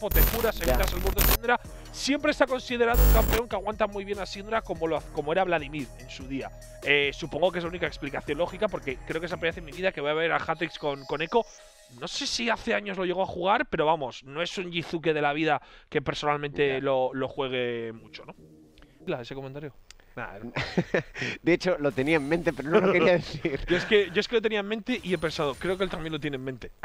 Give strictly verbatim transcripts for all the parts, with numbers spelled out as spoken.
tiempo, te curas, evitas el burdo de Syndra. Siempre está considerado un campeón que aguanta muy bien a Syndra como, lo, como era Vladimir en su día. Eh, supongo que es la única explicación lógica, porque creo que es la primera vez en mi vida que voy a ver a Hatrix con, con Echo. No sé si hace años lo llegó a jugar, pero vamos, no es un Jizuke de la vida que personalmente lo, lo juegue mucho, ¿no? Ese comentario. Nah, de hecho, lo tenía en mente, pero no lo quería decir. yo, es que, yo es que lo tenía en mente y he pensado, creo que él también lo tiene en mente.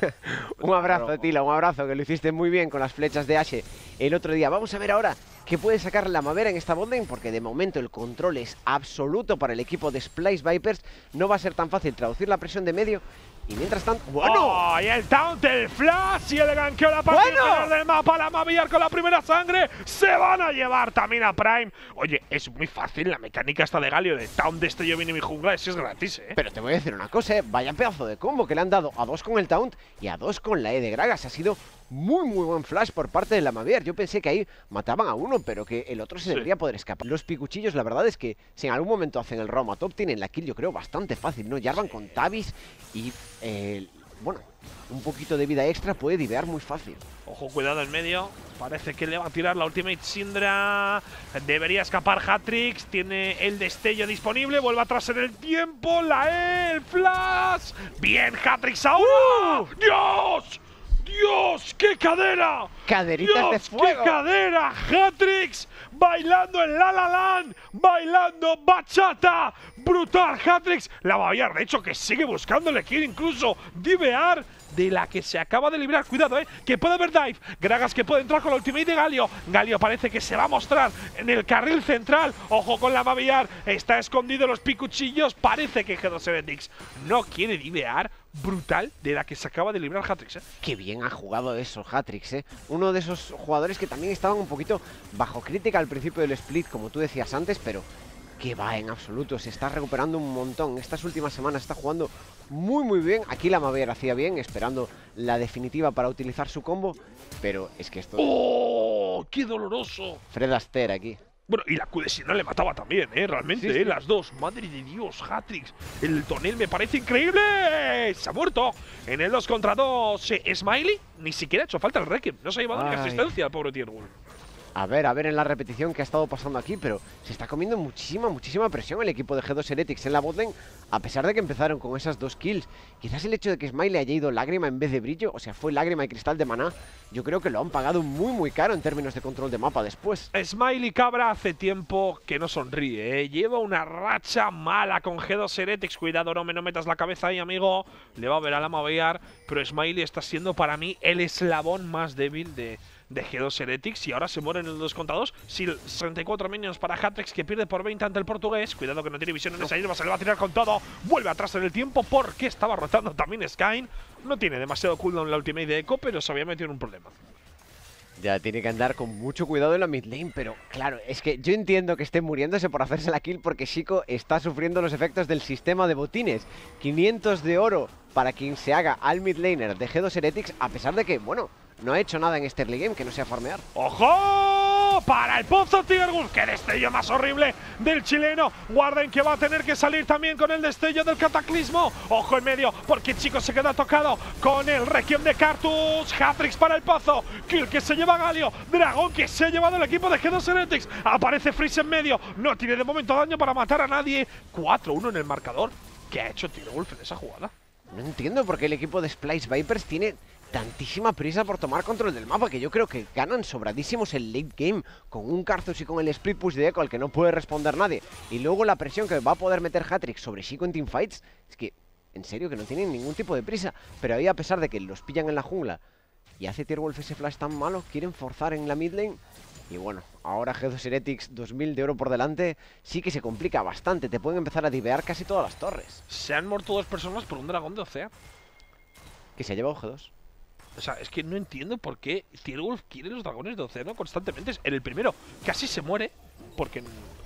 Un abrazo, Tila, un abrazo, que lo hiciste muy bien con las flechas de Ashe el otro día. Vamos a ver ahora qué puede sacar la Mavera en esta botlane, porque de momento el control es absoluto para el equipo de Splice Vipers. No va a ser tan fácil traducir la presión de medio. Y mientras tanto… ¡Bueno! Oh, y el taunt, el flash y el ganqueo, la parte ¡Bueno! final del mapa, la Mavillar con la primera sangre, se van a llevar también a Prime. Oye, es muy fácil la mecánica esta de Galio, de taunt, destello, viene mi jungla, eso es gratis, ¿eh? Pero te voy a decir una cosa, ¿eh? Vaya pedazo de combo que le han dado a dos con el taunt y a dos con la E de Gragas. Ha sido muy muy buen flash por parte de la Maviar. Yo pensé que ahí mataban a uno, pero que el otro se sí. debería poder escapar. Los picuchillos, la verdad es que si en algún momento hacen el roam a top, tienen la kill, yo creo, bastante fácil, ¿no? Jarvan sí. con Tavis y… Eh, bueno, un poquito de vida extra puede divear muy fácil. Ojo, cuidado en medio. Parece que le va a tirar la ultimate Syndra. Debería escapar Hatrix. Tiene el destello disponible. Vuelve atrás en el tiempo. La E, el flash. Bien, Hatrix ahora. ¡Uh! ¡Dios! ¡Dios! ¡Qué cadera! ¡Caderitas Dios, de fuego! ¡Qué cadera! Hatrix bailando en La La Land, bailando bachata. Brutal, Hatrix. La va a hallar, de hecho, que sigue buscándole, quiere incluso divear de la que se acaba de librar. Cuidado, eh, que puede haber dive. Gragas que puede entrar con la ultimate de Galio. Galio parece que se va a mostrar en el carril central. Ojo con la Mavillar. Está escondido los picuchillos. Parece que G dos Heretics no quiere divear. Brutal de la que se acaba de librar Hatrix, eh. Qué bien ha jugado eso Hatrix, eh. Uno de esos jugadores que también estaban un poquito bajo crítica al principio del split, como tú decías antes, pero que va en absoluto, se está recuperando un montón. Estas últimas semanas está jugando muy muy bien. Aquí la Maviar hacía bien, esperando la definitiva para utilizar su combo, pero es que esto… ¡Oh! ¡Qué doloroso! Fred Astaire aquí. Bueno, y la Q de Syndra le mataba también, ¿eh? Realmente, sí, sí. ¿eh? Las dos. Madre de Dios, Hatrix. El tonel me parece increíble. Se ha muerto. En el dos contra dos, eh, Smiley ni siquiera ha hecho falta el Requiem. No se ha llevado ni asistencia al pobre Tiergul. A ver, a ver en la repetición que ha estado pasando aquí, pero se está comiendo muchísima, muchísima presión el equipo de G dos Heretics en la botlane, a pesar de que empezaron con esas dos kills. Quizás el hecho de que Smiley haya ido lágrima en vez de brillo, o sea, fue lágrima y cristal de maná, yo creo que lo han pagado muy, muy caro en términos de control de mapa después. Smiley Cabra hace tiempo que no sonríe, ¿eh? Lleva una racha mala con G dos Heretics. Cuidado, no me no metas la cabeza ahí, amigo. Le va a ver a la Mavillar, pero Smiley está siendo para mí el eslabón más débil de… de G dos Heretics, y ahora se muere en el dos contra dos. sesenta y cuatro minions para Hatrix, que pierde por veinte ante el portugués. Cuidado que no tiene visión en esa hierba, se le va a tirar con todo. Vuelve atrás en el tiempo porque estaba rotando también Skyn. No tiene demasiado cooldown la ultimate de Echo, pero se había metido en un problema. Ya tiene que andar con mucho cuidado en la mid lane, pero claro, es que yo entiendo que esté muriéndose por hacerse la kill porque Chico está sufriendo los efectos del sistema de botines. quinientos de oro para quien se haga al mid laner de G dos Heretics, a pesar de que, bueno, no ha hecho nada en este early game que no sea farmear. ¡Ojo! Para el pozo Tiergul. ¡Qué destello más horrible del chileno! Guarden que va a tener que salir también con el destello del cataclismo. Ojo en medio, porque Chico se queda tocado con el Requiem de Cartus. Hatrix para el pozo. Kill que se lleva Galio. Dragón que se ha llevado el equipo de G dos Heretics. Aparece Freeze en medio. No tiene de momento daño para matar a nadie. cuatro uno en el marcador. ¿Qué ha hecho Tiergul en esa jugada? No entiendo por qué el equipo de Splice Vipers tiene tantísima prisa por tomar control del mapa, que yo creo que ganan sobradísimos el late game con un Karthus y con el split push de Echo al que no puede responder nadie, y luego la presión que va a poder meter Hatrix sobre Chico en teamfights. Es que, en serio, que no tienen ningún tipo de prisa, pero ahí, a pesar de que los pillan en la jungla y hace Tierwolf ese flash tan malo, quieren forzar en la mid lane. Y bueno, ahora G dos Heretics, dos mil de oro por delante, sí que se complica bastante. Te pueden empezar a divear casi todas las torres. Se han muerto dos personas por un dragón de Ocea. Que se ha llevado G dos. O sea, es que no entiendo por qué Tierwolf quiere los dragones de océano constantemente. En el primero casi se muere porque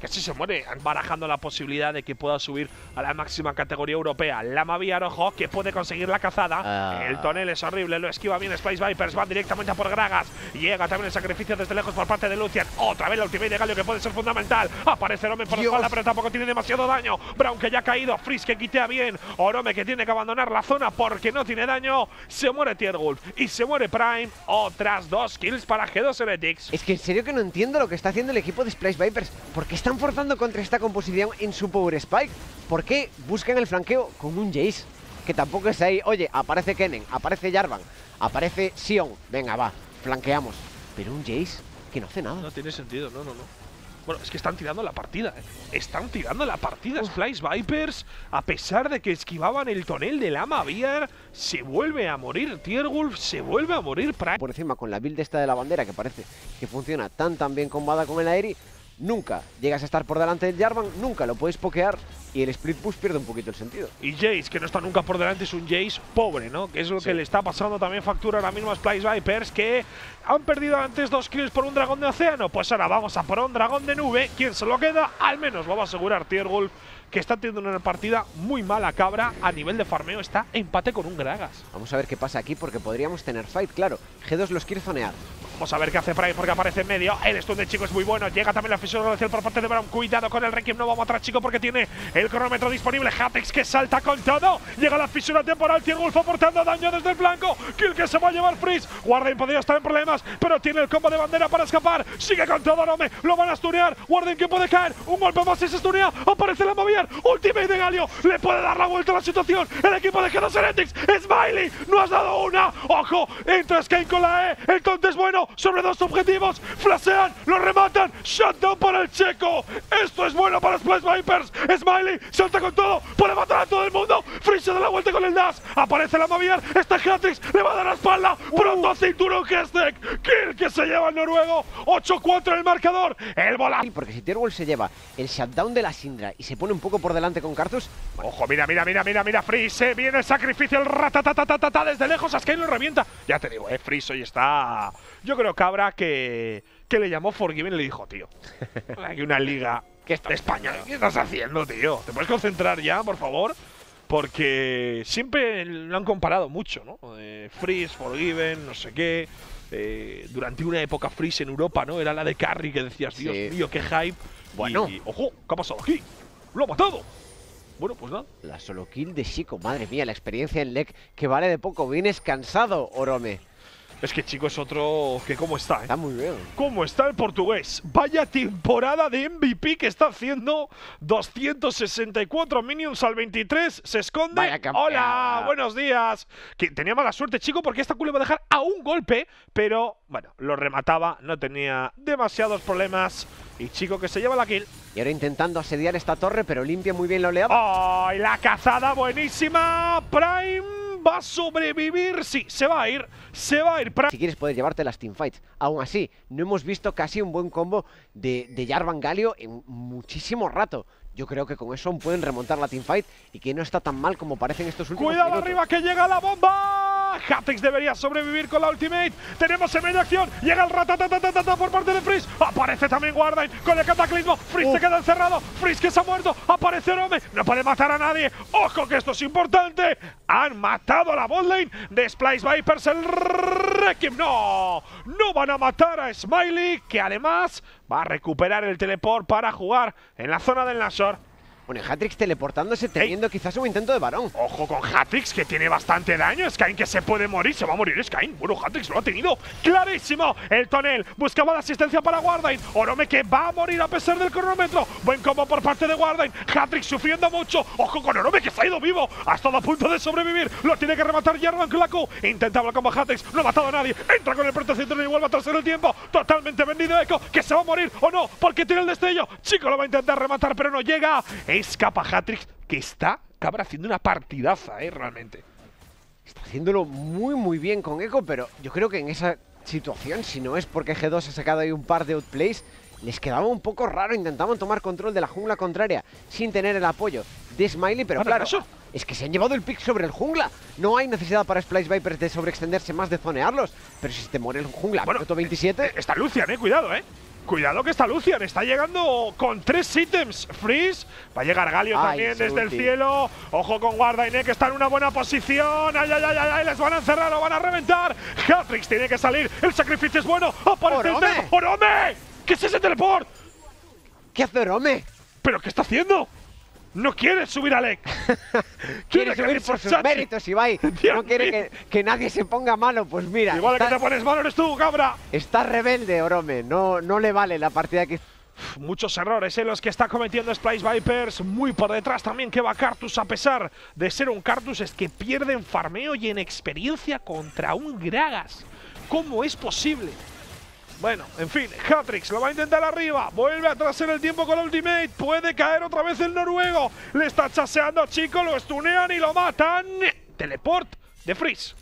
casi se muere barajando la posibilidad de que pueda subir a la máxima categoría europea. Lamaviar, ojo, que puede conseguir la cazada. Ah. El tonel es horrible, lo esquiva bien Splice Vipers, van directamente a por Gragas. Llega también el sacrificio desde lejos por parte de Lucian. Otra vez la ultimate de Galio que puede ser fundamental. Aparece Orome por la espalda, pero tampoco tiene demasiado daño. Brown que ya ha caído, Freeze que quitea bien. Orome que tiene que abandonar la zona porque no tiene daño. Se muere Tierwolf y se muere Prime. Otras dos kills para G dos Heretics. Es que en serio que no entiendo lo que está haciendo el equipo de Splice Vipers. ¿Por qué están forzando contra esta composición en su Power Spike? ¿Por qué buscan el flanqueo con un Jace? Que tampoco es ahí, oye, aparece Kennen, aparece Jarvan, aparece Sion. Venga, va, flanqueamos. Pero un Jace que no hace nada. No tiene sentido, no, no, no. Bueno, es que están tirando la partida, ¿eh? Están tirando la partida. Splice Vipers, a pesar de que esquivaban el tonel de Lamaviar, se vuelve a morir Tierwolf, se vuelve a morir Prime. Por encima, con la build esta de la bandera, que parece que funciona tan tan bien combada con el Aeri, nunca llegas a estar por delante del Jarvan, nunca lo puedes pokear y el split push pierde un poquito el sentido. Y Jace, que no está nunca por delante, es un Jace pobre, ¿no? Que es lo sí. que le está pasando también factura ahora mismo a Splice Vipers, que han perdido antes dos kills por un dragón de océano. Pues ahora vamos a por un dragón de nube. ¿Quién se lo queda? Al menos lo va a asegurar Tierwolf, que está teniendo una partida muy mala cabra. A nivel de farmeo está empate con un Gragas. Vamos a ver qué pasa aquí porque podríamos tener fight, claro. G dos los quiere zonear. Vamos a ver qué hace Prime porque aparece en medio. El stun de Chico es muy bueno. Llega también la fisión glacial por parte de Brown. Cuidado con el Requiem. No va a matar a Chico porque tiene el cronómetro disponible. Hatex que salta con todo. Llega la fisura temporal. Tierwolf aportando daño desde el flanco. Kill que se va a llevar Freeze. Warden podría estar en problemas, pero tiene el combo de bandera para escapar. Sigue con todo Orome. Lo van a stunear. Warden que puede caer. Un golpe más y se stunea. Aparece la Lamaviar. Ultimate de Galio. Le puede dar la vuelta a la situación. El equipo de G dos Heretics. Smiley. No has dado una. Ojo. Entra Skane con la E. El tonte es bueno. Sobre dos objetivos. Flashean. Lo rematan. Shutdown para el checo. Esto es bueno para Splice Vipers. Smiley salta con todo. Puede matar a todo el mundo. Freeze se da la vuelta con el dash. Aparece la Lamaviar. Está Hatrix. Le va a dar la espalda. Pronto a cinturón Gestek. Kill que se lleva el noruego. ocho cuatro en el marcador. El bola. Porque si Tierwolf se lleva el shutdown de la Syndra y se pone un poco por delante con Karthus. Bueno. Ojo, mira, mira, mira, mira, mira. Freeze. Viene el sacrificio. El ratatatatata desde lejos. Skane lo revienta. Ya te digo, eh. Freeze hoy está. Yo creo que habrá que, que le llamó Forgiven y le dijo, tío, hay una liga que está de España. ¿Qué estás haciendo, tío? ¿Te puedes concentrar ya, por favor? Porque siempre lo han comparado mucho, ¿no? Eh, Freeze, Forgiven, no sé qué. Eh, durante una época Freeze en Europa, ¿no? Era la de Carry que decías, Dios sí. mío, qué hype. Bueno. Y, ojo, ¿qué ha pasado aquí? ¡Lo ha matado! Bueno, pues nada. La solo kill de Chico, madre mía, la experiencia en L E C que vale de poco. Vienes cansado, Orome. Es que Chico es otro que cómo está, ¿eh? Está muy bien. ¿Cómo está el portugués? Vaya temporada de M V P que está haciendo. doscientos sesenta y cuatro minions al veintitrés. Se esconde. Vaya Hola, buenos días. Que tenía mala suerte, Chico, porque esta Q le va a dejar a un golpe. Pero, bueno, lo remataba. No tenía demasiados problemas. Y Chico que se lleva la kill. Y ahora intentando asediar esta torre, pero limpia muy bien la oleada. ¡Ay, la cazada buenísima! Prime va a sobrevivir. Sí, se va a ir. Se va a ir. Si quieres puedes llevarte las teamfights. Aún así, no hemos visto casi un buen combo de, de Jarvan Galio en muchísimo rato. Yo creo que con eso pueden remontar la teamfight y que no está tan mal como parece en estos últimos ¡Cuidado minutos. arriba que llega la bomba! Hatrix debería sobrevivir con la ultimate. Tenemos en medio acción. Llega el ratatatatata por parte de Freeze. Aparece también Warden con el cataclismo. Freeze uh. se queda encerrado. Freeze que se ha muerto. Aparece Orome. No puede matar a nadie. ¡Ojo que esto es importante! Han matado a la botlane de Splice Vipers. El Requiem. ¡No! No van a matar a Smiley, que además va a recuperar el teleport para jugar en la zona del Nashor. Bueno, Hatrix teleportándose, teniendo Ey. quizás un intento de varón. Ojo con Hatrix, que tiene bastante daño. Skane que se puede morir, se va a morir Skane. Bueno, Hatrix lo ha tenido clarísimo. El tonel buscaba la asistencia para Warden. Orome que va a morir a pesar del cronómetro. Buen combo por parte de Warden. Hatrix sufriendo mucho. Ojo con Orome que se ha ido vivo. Ha estado a punto de sobrevivir. Lo tiene que rematar Jarvan con la Q. Intentaba con Hatrix, no ha matado a nadie. Entra con el protocentro y vuelve a torcer el tiempo. Totalmente vendido Echo, que se va a morir o no, porque tiene el destello. Chico lo va a intentar rematar, pero no llega. Escapa Hatrix, que está, cabra, haciendo una partidaza, eh, realmente. Está haciéndolo muy, muy bien con Echo, pero yo creo que en esa situación, si no es porque G dos ha sacado ahí un par de outplays, les quedaba un poco raro. Intentaban tomar control de la jungla contraria sin tener el apoyo de Smiley, pero claro, eso es que se han llevado el pick sobre el jungla. No hay necesidad para Splice Vipers de sobreextenderse más, de zonearlos. Pero si te muere el jungla, bueno, minuto veintisiete… Está Lucian, eh, cuidado, eh. Cuidado que está Lucian, está llegando con tres ítems. Freeze, va a llegar Galio Ay, también desde ulti. el cielo. Ojo con Guardainé, que está en una buena posición. Ay, ay, ay, ay, ay, les van a encerrar, lo van a reventar. Hatrix tiene que salir, el sacrificio es bueno. Aparece el ¡Orome! teleport. ¡Orome! ¿Qué es ese teleport? ¿Qué hace Orome? ¿Pero qué está haciendo? No quiere subir a Lek. Quiere que subir irse por a sus Sachi. méritos, Ibai. Dios No quiere mío. que, que nadie se ponga malo. Pues mira, Igual está, que te pones malo eres tú, cabra. está rebelde Orome. No, no le vale la partida que… Muchos errores en los que está cometiendo Splice Vipers. Muy por detrás también que va Cartus, a pesar de ser un Cartus, es que pierde en farmeo y en experiencia contra un Gragas. ¿Cómo es posible? Bueno, en fin, Hatrix lo va a intentar arriba. Vuelve atrás en el tiempo con la ultimate. Puede caer otra vez el noruego. Le está chaseando, chico, lo stunean y lo matan. Teleport de Freeze.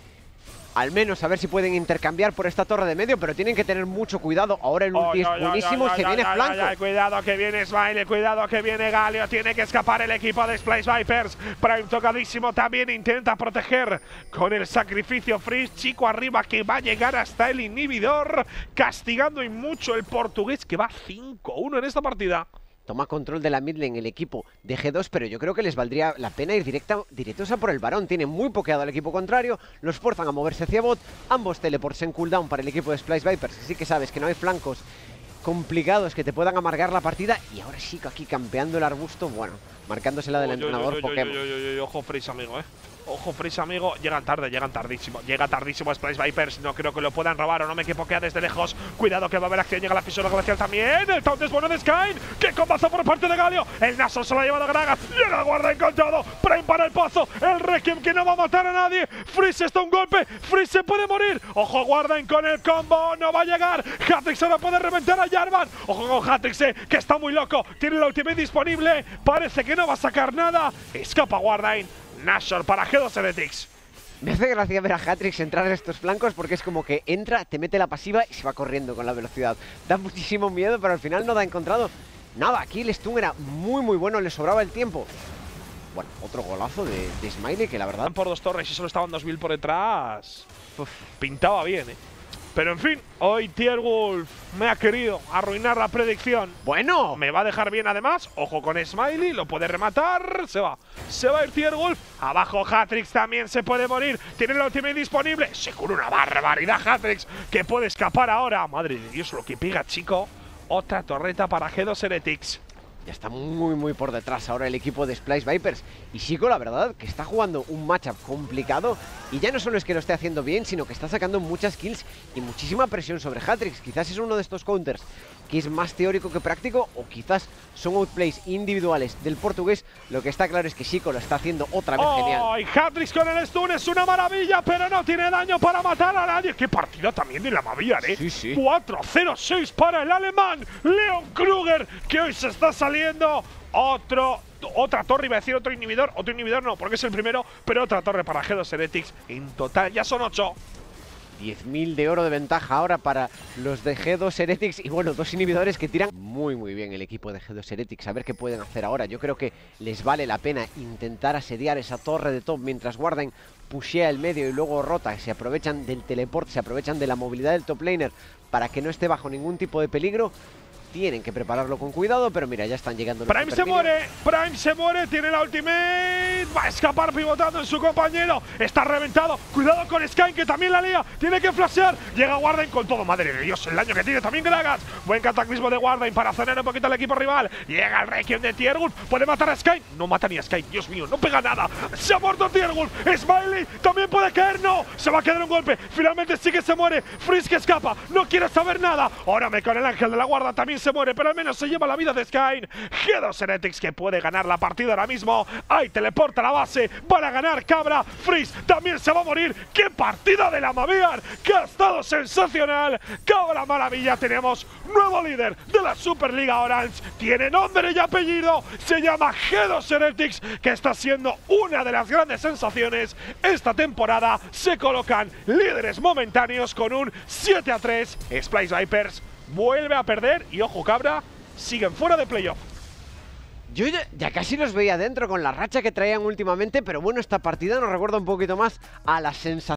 Al menos a ver si pueden intercambiar por esta torre de medio, pero tienen que tener mucho cuidado. Ahora el ulti Ay, es ay, buenísimo, ay, se ay, viene ay, flanco. ay, ay, cuidado que viene Smiley, cuidado que viene Galio. Tiene que escapar el equipo de Splice Vipers. Prime tocadísimo también intenta proteger con el sacrificio Freeze. Chico arriba que va a llegar hasta el inhibidor, castigando y mucho el portugués que va cinco uno en esta partida. Toma control de la mid lane el equipo de G dos, pero yo creo que les valdría la pena ir directa, directos a por el varón. Tienen muy pokeado al equipo contrario, los forzan a moverse hacia bot. Ambos teleports en cooldown para el equipo de Splice Vipers. Así que sabes que no hay flancos complicados que te puedan amargar la partida. Y ahora sí que aquí campeando el arbusto, bueno, marcándose la del Oy, oy, entrenador oy, oy, Pokémon. oy, oy, oy, Ojo Freeze, amigo, eh. Ojo Freeze, amigo. Llegan tarde, llegan tardísimo. Llega tardísimo Splice Vipers. No creo que lo puedan robar o no me que pokea desde lejos. Cuidado que va a haber acción. Llega la fisura glacial también. El taunt es bueno de Skyne. ¡Qué combazo por parte de Galio! El Naso se lo ha llevado a Gragas. Llega el guarda encontrado. Prime para el pozo. El Requiem que no va a matar a nadie. Freeze está un golpe. Freeze se puede morir. Ojo Guardian con el combo. No va a llegar. Hatrix ahora puede reventar a Jarvan. Ojo con Hatrix, eh, que está muy loco. Tiene la ultimate disponible. Parece que no va a sacar nada. Escapa Guardian. Nashor para G dos Heretics. Me hace gracia ver a Hatrix entrar en estos flancos porque es como que entra, te mete la pasiva y se va corriendo con la velocidad. Da muchísimo miedo, pero al final no da encontrado nada. Aquí el stun era muy muy bueno, le sobraba el tiempo. Bueno, otro golazo de, de Smiley que la verdad… Por dos torres y solo estaban dos mil por detrás. Uf, pintaba bien, eh. Pero en fin, hoy Tierwolf me ha querido arruinar la predicción. ¡Bueno! Me va a dejar bien además. Ojo con Smiley, lo puede rematar. Se va. Se va a ir Tierwolf. Abajo Hatrix también se puede morir. Tiene la ultimate disponible. Se cura una barbaridad Hatrix, que puede escapar ahora. Madre de Dios, lo que pega, chico. Otra torreta para G dos Heretics. Ya está muy muy por detrás ahora el equipo de Splice Vipers. Y Chico, la verdad, que está jugando un matchup complicado. Y ya no solo es que lo esté haciendo bien, sino que está sacando muchas kills y muchísima presión sobre Hatrix. Quizás es uno de estos counters que es más teórico que práctico, o quizás son outplays individuales del portugués. Lo que está claro es que Chico lo está haciendo otra vez genial. ¡Ay! Hatrix con el stun es una maravilla, pero no tiene daño para matar a nadie. ¡Qué partida también de la Maviar, eh! Sí, sí. cuatro cero seis para el alemán Leon Kruger, que hoy se está saliendo. Otro, otra torre, iba a decir otro inhibidor. Otro inhibidor no, porque es el primero, pero otra torre para G dos Heretics. En total ya son ocho. diez mil de oro de ventaja ahora para los de G dos Heretics. Y bueno, dos inhibidores que tiran muy muy bien el equipo de G dos Heretics. A ver qué pueden hacer ahora. Yo creo que les vale la pena intentar asediar esa torre de top mientras guardan, pushea el medio y luego rota. Se aprovechan del teleport, se aprovechan de la movilidad del top laner para que no esté bajo ningún tipo de peligro. Tienen que prepararlo con cuidado, pero mira, ya están llegando los Prime se muere, Prime se muere, tiene la ultimate, va a escapar pivotando en su compañero, está reventado, cuidado con Sky que también la lía, tiene que flashear, llega Warden con todo, madre de Dios, el daño que tiene también Gragas, buen cataclismo de Warden para frenar un poquito al equipo rival, llega el Requiem de Tierwolf, puede matar a Sky, no mata ni a Sky, Dios mío, no pega nada, se ha muerto Tierwolf, Smiley también puede caer, no, se va a quedar un golpe, finalmente sí que se muere, Freeze que escapa, no quiere saber nada, ahora me con el ángel de la guarda también se muere, pero al menos se lleva la vida de Skyne. G dos Heretics que puede ganar la partida ahora mismo. Ahí teleporta a la base. Van a ganar Cabra. Freeze también se va a morir. ¡Qué partida de la Maviar! ¡Que ha estado sensacional! ¡Cabra maravilla! Tenemos nuevo líder de la Superliga Orange. Tiene nombre y apellido. Se llama G dos Heretics, que está siendo una de las grandes sensaciones esta temporada. Se colocan líderes momentáneos con un siete a tres. Splice Vipers vuelve a perder y ojo Cabra, siguen fuera de playoff. Yo ya, ya casi los veía dentro con la racha que traían últimamente, pero bueno, esta partida nos recuerda un poquito más a la sensación